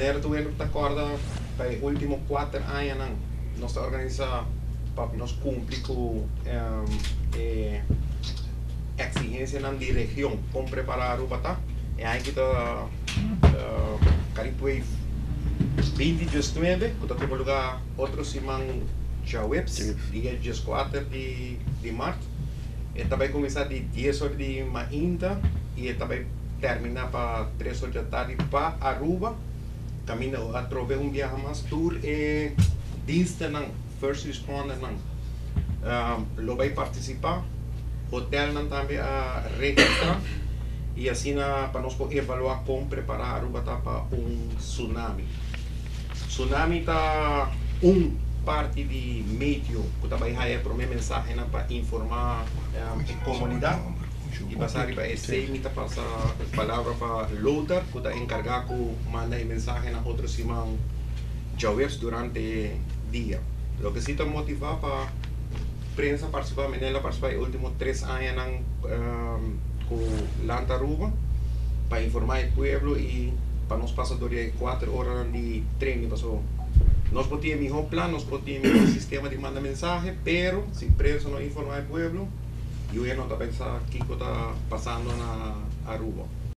maneira tu te acorda para os últimos 4 anos nós organizamos para nós cumprir com exigência na região como preparar o batá e aí que tá caripuei 2019 que tá tendo lugar outro semana já webs dia 4 de março e também começar de 10 horas de manhã e também terminar para 3 horas da tarde para Aruba caminho através viagem mais tour e diensten não first responder não lo vai participar hotel não também a registrar e assim para nós poder avaliar como preparar Aruba para tsunami está parte de meio que também é para minha mensagem para informar a comunidade e passar para esse e passar a palavra para Lothar que está encarregado de mandar mensagem a outros semana já durante o dia. O que se está motivado para prensa participar nos últimos 3 anos com Lanta Aruba para informar o povo e para nós passar 4 horas de treino. Nós podíamos melhor plano, nós podíamos melhor sistema de mandar mensagem, pero se prensa não informar o povo, eu não estou pensando o que está passando na Aruba.